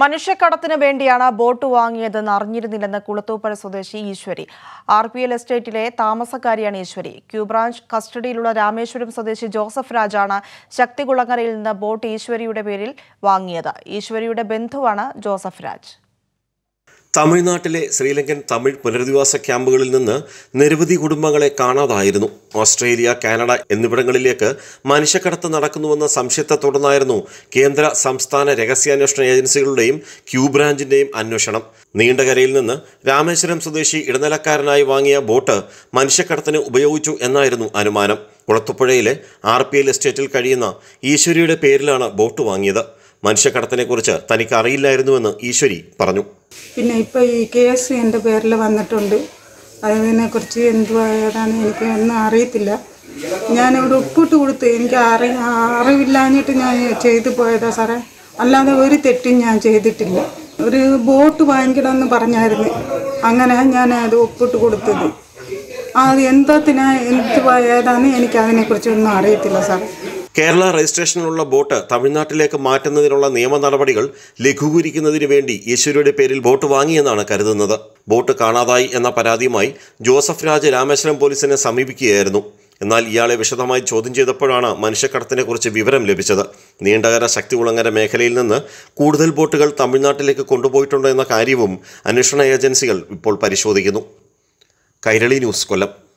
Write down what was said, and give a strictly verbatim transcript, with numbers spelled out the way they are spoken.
മനുഷ്യക്കടത്തിന് വേണ്ടിയാണ് ബോട്ട് വാങ്ങിയതെന്ന് അറിഞ്ഞിരുന്നില്ലെന്ന് കുളത്തൂപ്പുഴ സ്വദേശി ഈശ്വരി. R P L എസ്റ്റേറ്റിലെ താമസക്കാരിയാണ് ഈശ്വരി. ക്യൂബ്രാഞ്ച് കസ്റ്റഡിയിലുള്ള രാമേശ്വരം സ്വദേശി ജോസഫ് രാജാണ് ശക്തികുളങ്ങരയിൽ നിന്ന് ബോട്ട് ഈശ്വരിയുടെ പേരിൽ വാങ്ങിയത്. ഈശ്വരിയുടെ ബന്ധുവാണ് ജോസഫ് രാജ്. തമിഴ്നാട്ടിലെ ശ്രീലങ്കൻ തമിഴ് പുനരധിവാസ ക്യാമ്പുകളിൽ നിന്ന് നിരവധി കുടുംബങ്ങളെ കാണാതായിരുന്നു. ഓസ്ട്രേലിയ, കാനഡ എന്നിവിടങ്ങളിലേക്ക് മനുഷ്യക്കടത്ത് നടക്കുന്നുവെന്ന സംശയത്തെ തുടർന്നായിരുന്നു കേന്ദ്ര സംസ്ഥാന രഹസ്യാന്വേഷണ ഏജൻസികളുടെയും ക്യൂബ്രാഞ്ചിന്റെയും അന്വേഷണം. നീണ്ടകരയിൽ നിന്ന് രാമേശ്വരം സ്വദേശി ഇടനിലക്കാരനായി വാങ്ങിയ ബോട്ട് മനുഷ്യക്കടത്തിന് ഉപയോഗിച്ചു എന്നായിരുന്നു അനുമാനം. കുളത്തുപുഴയിലെ ആർ പി എൽ എസ്റ്റേറ്റിൽ കഴിയുന്ന ഈശ്വരിയുടെ പേരിലാണ് ബോട്ട് വാങ്ങിയത്. മനുഷ്യക്കടത്തിനെക്കുറിച്ച് തനിക്ക് അറിയില്ലായിരുന്നുവെന്ന് ഈശ്വരി പറഞ്ഞു. പിന്നെ ഇപ്പോൾ ഈ കേസ് എൻ്റെ പേരിൽ വന്നിട്ടുണ്ട്. അതിനെക്കുറിച്ച് എന്തുവായതാണ് എനിക്ക് ഒന്നും അറിയത്തില്ല. ഞാനിവിടെ ഒപ്പിട്ട് കൊടുത്ത് എനിക്ക് അറി അറിവില്ലാഞ്ഞിട്ട് ഞാൻ ചെയ്തു പോയതാ സാറേ, അല്ലാതെ ഒരു തെറ്റും ഞാൻ ചെയ്തിട്ടില്ല. ഒരു ബോട്ട് വാങ്ങിക്കണമെന്ന് പറഞ്ഞായിരുന്നു, അങ്ങനെ ഞാൻ അത് ഒപ്പിട്ട് കൊടുത്തത്. അത് എന്തത്തിനാ എന്തുവായതാണ് എനിക്ക് അതിനെക്കുറിച്ചൊന്നും അറിയത്തില്ല സാറേ. കേരള രജിസ്ട്രേഷനിലുള്ള ബോട്ട് തമിഴ്നാട്ടിലേക്ക് മാറ്റുന്നതിനുള്ള നിയമ നടപടികൾ ലഘൂകരിക്കുന്നതിന് വേണ്ടി ഈശ്വരിയുടെ പേരിൽ ബോട്ട് വാങ്ങിയെന്നാണ് കരുതുന്നത്. ബോട്ട് കാണാതായി എന്ന പരാതിയുമായി ജോസഫ് രാജ് രാമേശ്വരം പോലീസിനെ സമീപിക്കുകയായിരുന്നു. എന്നാൽ ഇയാളെ വിശദമായി ചോദ്യം ചെയ്തപ്പോഴാണ് മനുഷ്യക്കടത്തിനെക്കുറിച്ച് വിവരം ലഭിച്ചത്. നീണ്ടകര ശക്തികുളങ്ങര മേഖലയിൽ നിന്ന് കൂടുതൽ ബോട്ടുകൾ തമിഴ്നാട്ടിലേക്ക് കൊണ്ടുപോയിട്ടുണ്ടോ എന്ന കാര്യവും അന്വേഷണ ഏജൻസികൾ ഇപ്പോൾ പരിശോധിക്കുന്നു. കൈരളി ന്യൂസ്, കൊല്ലം.